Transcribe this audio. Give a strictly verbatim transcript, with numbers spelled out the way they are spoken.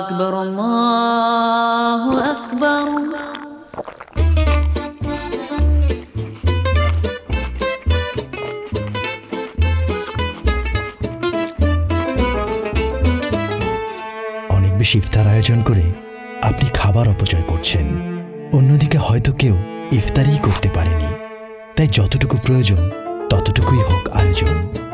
আকবার আল্লাহু আকবার। অনেক বেশি ইফতার আয়োজন করে আপনি খাবার অপচয় করছেন। অন্যদিকে হয়তো কেউ ইফতারই করতে পারেনি, তাই যতটুকু প্রয়োজন ততটুকুই হোক আয়োজন।